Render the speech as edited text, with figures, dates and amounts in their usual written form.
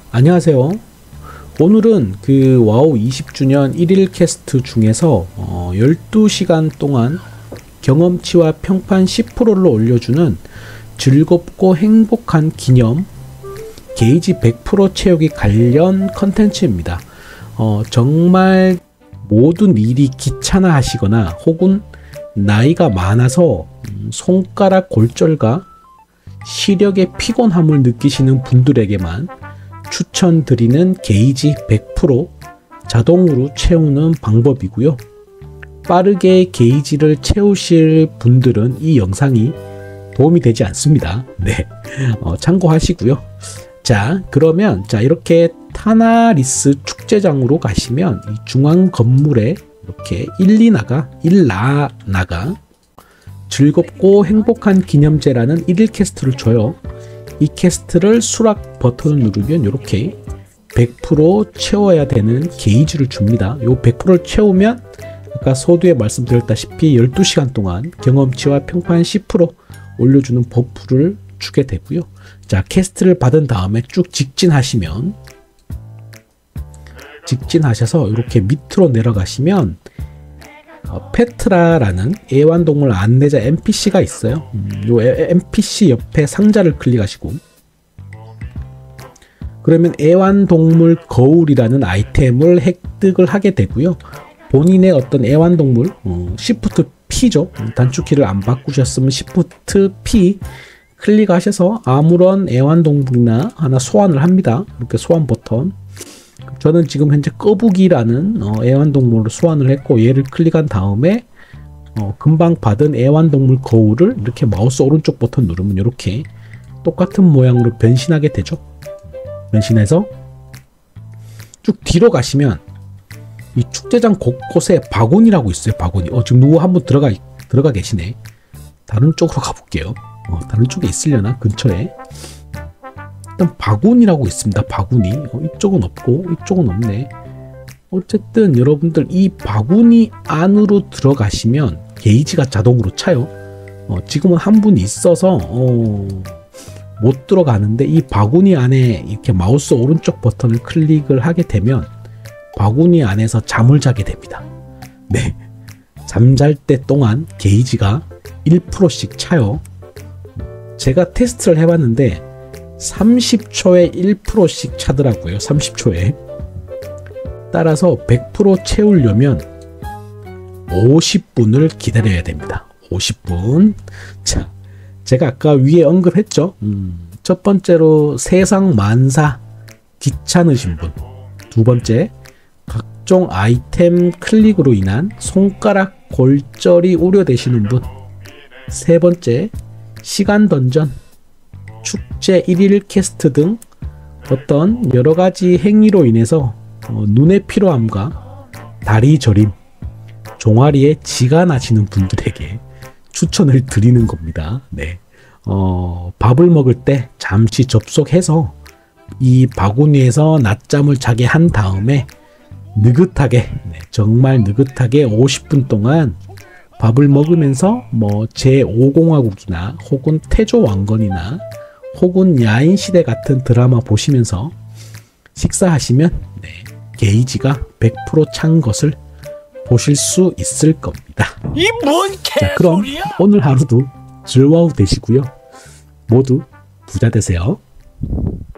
안녕하세요. 오늘은 그 와우 20주년 1일 캐스트 중에서 12시간 동안 경험치와 평판 10%를 올려주는 즐겁고 행복한 기념 게이지 100% 채우기 관련 컨텐츠입니다. 정말 모든 일이 귀찮아 하시거나 혹은 나이가 많아서 손가락 골절과 시력의 피곤함을 느끼시는 분들에게만 추천드리는 게이지 100% 자동으로 채우는 방법이고요. 빠르게 게이지를 채우실 분들은 이 영상이 도움이 되지 않습니다. 네, 참고하시고요. 자, 그러면 이렇게 타나리스 축제장으로 가시면 이 중앙 건물에 이렇게 1라나가 즐겁고 행복한 기념제라는 1일 캐스트를 줘요. 이 캐스트를 수락 버튼을 누르면 이렇게 100% 채워야 되는 게이지를 줍니다. 요 100%를 채우면 아까 서두에 말씀드렸다시피 12시간 동안 경험치와 평판 10% 올려주는 버프를 주게 되고요. 자, 캐스트를 받은 다음에 쭉 직진하셔서 이렇게 밑으로 내려가시면 페트라라는 애완동물 안내자 NPC가 있어요. 요 NPC 옆에 상자를 클릭하시고 그러면 애완동물 거울이라는 아이템을 획득을 하게 되고요. 본인의 어떤 애완동물 Shift P죠. 단축키를 안 바꾸셨으면 Shift P 클릭하셔서 아무런 애완동물이나 하나 소환을 합니다. 이렇게 소환 버튼. 저는 지금 현재 꺼북이라는 애완동물을 소환을 했고 얘를 클릭한 다음에 금방 받은 애완동물 거울을 이렇게 마우스 오른쪽 버튼 누르면 이렇게 똑같은 모양으로 변신하게 되죠. 변신해서 쭉 뒤로 가시면 이 축제장 곳곳에 바구니라고 있어요. 바구니. 지금 누구 한 분 들어가 계시네. 다른 쪽으로 가볼게요. 다른 쪽에 있으려나? 근처에. 일단 바구니라고 있습니다. 바구니. 이쪽은 없고 이쪽은 없네. 어쨌든 여러분들 이 바구니 안으로 들어가시면 게이지가 자동으로 차요. 지금은 한 분이 있어서 못 들어가는데 이 바구니 안에 이렇게 마우스 오른쪽 버튼을 클릭을 하게 되면 바구니 안에서 잠을 자게 됩니다. 네, 잠잘 때 동안 게이지가 1%씩 차요. 제가 테스트를 해봤는데 30초에 1%씩 차더라고요. 30초에. 따라서 100% 채우려면 50분을 기다려야 됩니다. 50분. 자, 제가 아까 위에 언급했죠. 첫 번째로 세상 만사 귀찮으신 분. 두 번째, 각종 아이템 클릭으로 인한 손가락 골절이 우려되시는 분. 세 번째, 시간 던전, 축제 1일 캐스트 등 어떤 여러가지 행위로 인해서 눈의 피로함과 다리 저림, 종아리에 지가 나시는 분들에게 추천을 드리는 겁니다. 네. 밥을 먹을 때 잠시 접속해서 이 바구니에서 낮잠을 자게 한 다음에 느긋하게, 정말 느긋하게 50분 동안 밥을 먹으면서 제5공화국이나 혹은 태조왕건이나 혹은 야인시대 같은 드라마 보시면서 식사하시면 게이지가 100% 찬 것을 보실 수 있을 겁니다. 이 뭔 자, 그럼 오늘 하루도 즐거워 되시고요. 모두 부자 되세요.